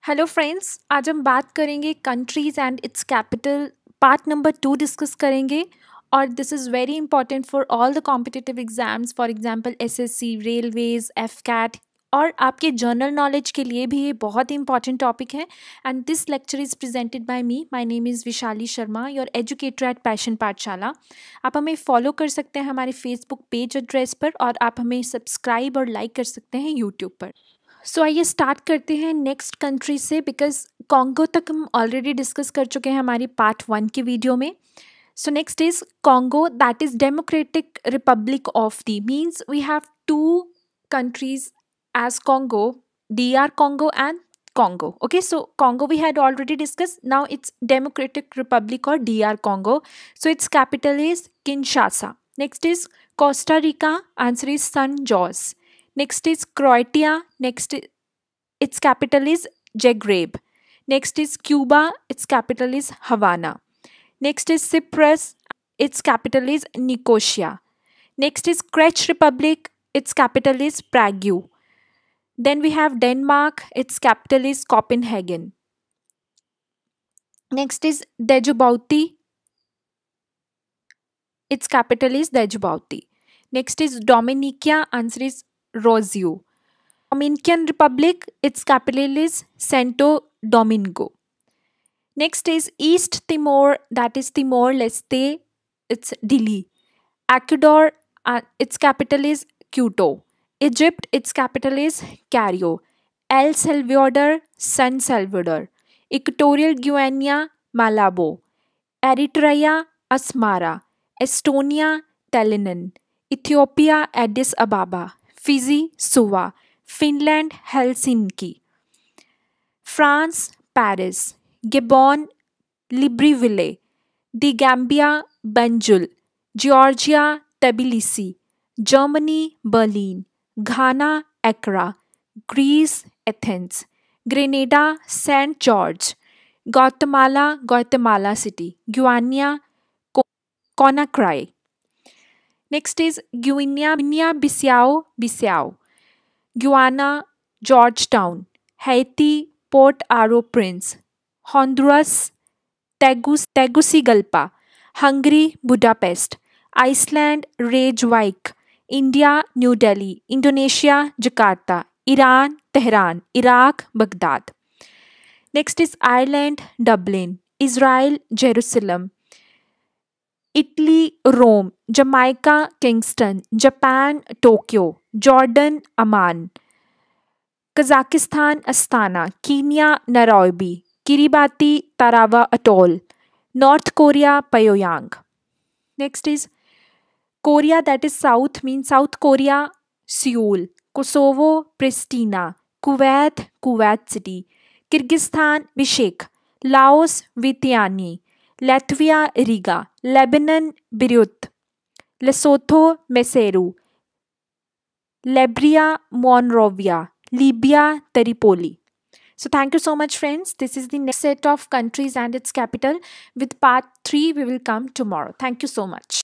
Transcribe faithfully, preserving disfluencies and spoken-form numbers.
Hello friends, आज हम बात करेंगे countries and its capital. Part number two discuss करेंगे और this is very important for all the competitive exams, for example SSC, railways, AFCAT, और आपके जनरल नॉलेज के लिए भी ये बहुत ही इंपॉर्टेंट टॉपिक है। And this lecture is presented by me. My name is Vishali Sharma, your educator at Passion Pathshala. आप हमें फॉलो कर सकते हैं हमारे फेसबुक पेज एड्रेस पर, और आप हमें सब्सक्राइब और लाइक कर सकते हैं यूट्यूब पर। सो आइए स्टार्ट करते हैं नेक्स्ट कंट्री से, बिकॉज कॉन्गो तक हम ऑलरेडी डिस्कस कर चुके हैं हमारी पार्ट वन की वीडियो में। So next is Congo, that is Democratic Republic of the, means we have to countries as Congo, D R Congo and Congo. Okay, so Congo we had already discussed. Now it's Democratic Republic or D R Congo. So its capital is Kinshasa. Next is Costa Rica. Answer is San Jose. Next is Croatia. Next, its capital is Zagreb. Next is Cuba. Its capital is Havana. Next is Cyprus. Its capital is Nicosia. Next is Czech Republic. Its capital is Prague. Then we have Denmark. Its capital is Copenhagen. Next is Djibouti. Its capital is Djibouti. Next is Dominica. Answer is Roseau. Dominican Republic, its capital is Santo Domingo. Next is East Timor, that is Timor-Leste, it's Dili. Ecuador, uh, its capital is Quito. Egypt, its capital is Cairo. El Salvador, San Salvador. Equatorial Guinea, Malabo. Eritrea, Asmara. Estonia, Tallinn. Ethiopia, Addis Ababa. Fiji, Suva. Finland, Helsinki. France, Paris. Gabon, Libreville. The Gambia, Banjul. Georgia, Tbilisi. Germany, Berlin. Ghana, Accra. Greece, Athens. Grenada, Saint George. Guatemala, Guatemala City. Guyana, Conakry. Next is Guinea-Bissau, Bissau. Guyana, Georgetown. Haiti, Port-au-Prince. Honduras, Tegus Tegucigalpa. Hungary, Budapest. Iceland, Reykjavik. India, New Delhi. Indonesia, Jakarta. Iran, Tehran. Iraq, Baghdad. Next is Ireland, Dublin. Israel, Jerusalem. Italy, Rome. Jamaica, Kingston. Japan, Tokyo. Jordan, Amman. Kazakhstan, Astana. Kenya, Nairobi. Kiribati, Tarawa Atoll. North Korea, Pyongyang. Next is Korea, that is South, means South Korea, Seoul. Kosovo, Pristina. Kuwait, Kuwait City. Kyrgyzstan, Bishkek. Laos, Vientiane. Latvia, Riga. Lebanon, Beirut. Lesotho, Maseru. Liberia, Monrovia. Libya, Tripoli. So thank you so much, friends. This is the next set of countries and its capital. With part three, we will come tomorrow. Thank you so much.